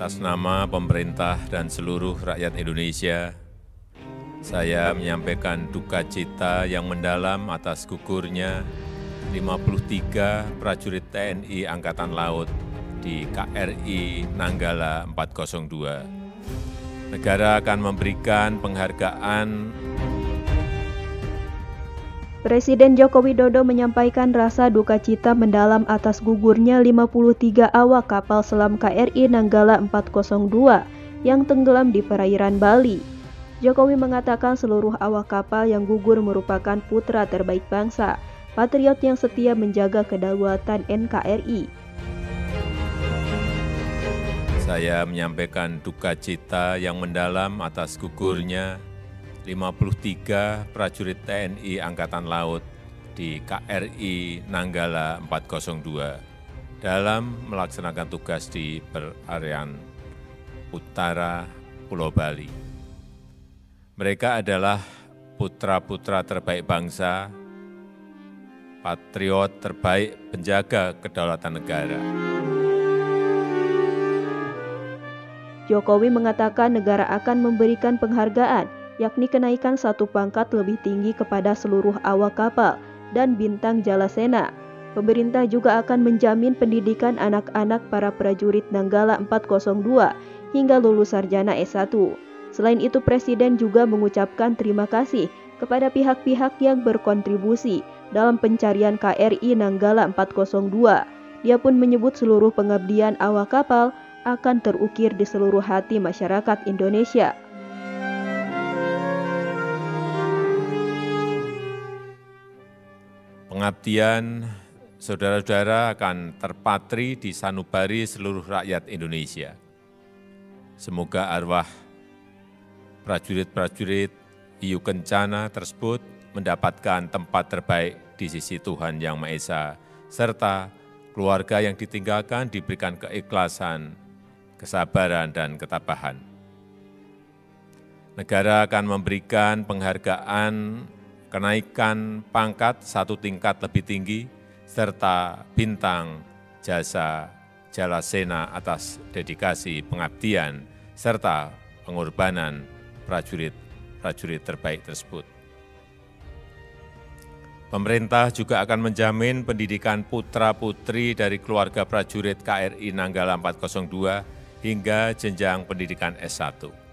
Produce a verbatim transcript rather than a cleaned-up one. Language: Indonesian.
Atas nama pemerintah dan seluruh rakyat Indonesia, saya menyampaikan duka cita yang mendalam atas gugurnya lima puluh tiga prajurit T N I Angkatan Laut di K R I Nanggala empat nol dua. Negara akan memberikan penghargaan. Presiden Joko Widodo menyampaikan rasa duka cita mendalam atas gugurnya lima puluh tiga awak kapal selam K R I Nanggala empat nol dua yang tenggelam di perairan Bali. Jokowi mengatakan seluruh awak kapal yang gugur merupakan putra terbaik bangsa, patriot yang setia menjaga kedaulatan N K R I. Saya menyampaikan duka cita yang mendalam atas gugurnya lima puluh tiga prajurit T N I Angkatan Laut di K R I Nanggala empat nol dua dalam melaksanakan tugas di perairan utara Pulau Bali. Mereka adalah putra-putra terbaik bangsa, patriot terbaik penjaga kedaulatan negara. Jokowi mengatakan negara akan memberikan penghargaan, yakni kenaikan satu pangkat lebih tinggi kepada seluruh awak kapal dan bintang Jalasena. Pemerintah juga akan menjamin pendidikan anak-anak para prajurit Nanggala empat nol dua hingga lulus sarjana S satu. Selain itu, Presiden juga mengucapkan terima kasih kepada pihak-pihak yang berkontribusi dalam pencarian K R I Nanggala empat nol dua. Dia pun menyebut seluruh pengabdian awak kapal akan terukir di seluruh hati masyarakat Indonesia. Pengabdian saudara-saudara akan terpatri di sanubari seluruh rakyat Indonesia. Semoga arwah prajurit-prajurit Hiu Kencana tersebut mendapatkan tempat terbaik di sisi Tuhan Yang Maha Esa, serta keluarga yang ditinggalkan diberikan keikhlasan, kesabaran, dan ketabahan. Negara akan memberikan penghargaan kenaikan pangkat satu tingkat lebih tinggi, serta bintang jasa Jalasena atas dedikasi pengabdian, serta pengorbanan prajurit-prajurit terbaik tersebut. Pemerintah juga akan menjamin pendidikan putra-putri dari keluarga prajurit K R I Nanggala empat nol dua hingga jenjang pendidikan S satu.